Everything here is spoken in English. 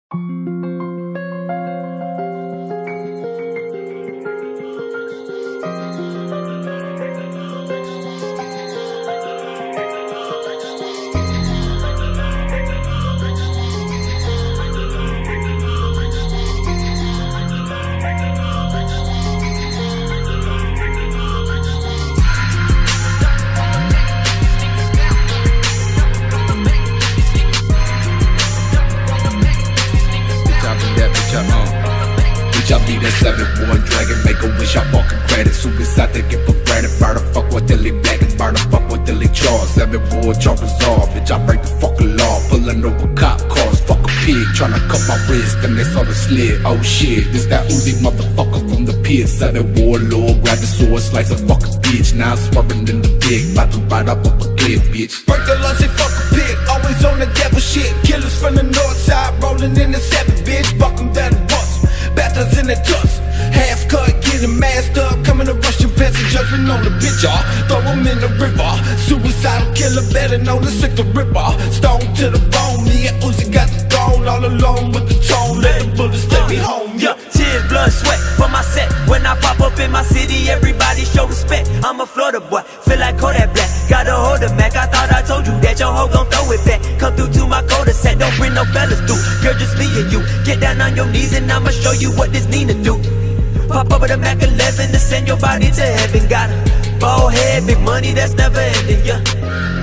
Bitch, I be that 7-1 dragon, make a wish, I fucking credit. Suicide, taking for granted. Burn the fuck with Dilly Black and burn the fuck with Dilly Charles. 7-1 choppers off, bitch, I break the fucking law. Pulling over cop cars, fuck a pig, tryna cut my wrist, and they saw the slit. Oh shit, this that Uzi motherfucker from the pit. 7-1 lord, grab the sword, slice a fucking bitch. Now I'm swerving in the big, about to ride up a cliff, bitch. Break the law, say fuck a pig, always on the devil shit. Killers from the north side, rolling in the 7, bitch. Buck them down the bus, bathtubs in the tuss. Half cut, getting masked up, coming to rush your pants and judgment on the bitch, y'all. Throw them in the river, suicidal killer, better known as Sick the Ripper. Stone to the bone, me and Uzi got the throne. All alone with the tone, let the bullets take me home, yeah. Tears, blood, sweat for my set. When I pop up in my city, everybody show respect. I'm a Florida boy, feel like Kodak Black. Gotta hold a Mac, I thought I told you that your hoe gon' throw it back. Come through to my cul-de-sac, don't bring no fellas through. Girl, just me and you, get down on your knees and I'ma show you what this Nina do. Pop over the Mac 11 to send your body to heaven. Got a bald head, big money that's never ending, yeah.